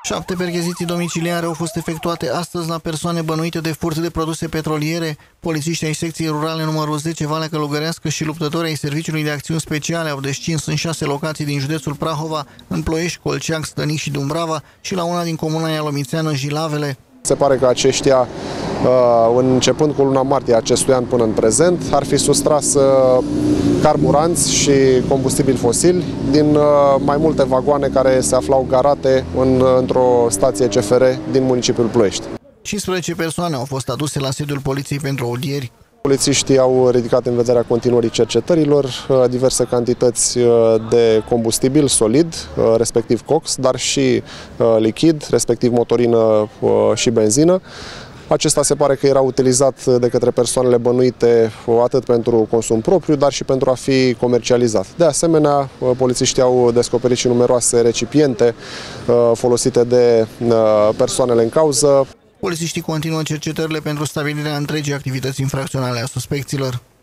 7 percheziții domiciliare au fost efectuate astăzi la persoane bănuite de furt de produse petroliere. Polițiștii ai secției rurale numărul 10 Valea Călugărească și luptători ai Serviciului de Acțiuni Speciale au descins în 6 locații din județul Prahova, în Ploiești, Colceac, Stănic și Dumbrava și la una din comuna Ialomițeană, Jilavele. Se pare că aceștia, începând cu luna martie acestui an până în prezent, ar fi sustras carburanți și combustibili fosili din mai multe vagoane care se aflau garate într-o stație CFR din municipiul Ploiești. 15 persoane au fost aduse la sediul poliției pentru audieri. Polițiștii au ridicat în vederea continuării cercetărilor diverse cantități de combustibil solid, respectiv cox, dar și lichid, respectiv motorină și benzină. Acesta se pare că era utilizat de către persoanele bănuite atât pentru consum propriu, dar și pentru a fi comercializat. De asemenea, polițiștii au descoperit și numeroase recipiente folosite de persoanele în cauză. Polițiștii continuă cercetările pentru stabilirea întregii activități infracționale a suspecților.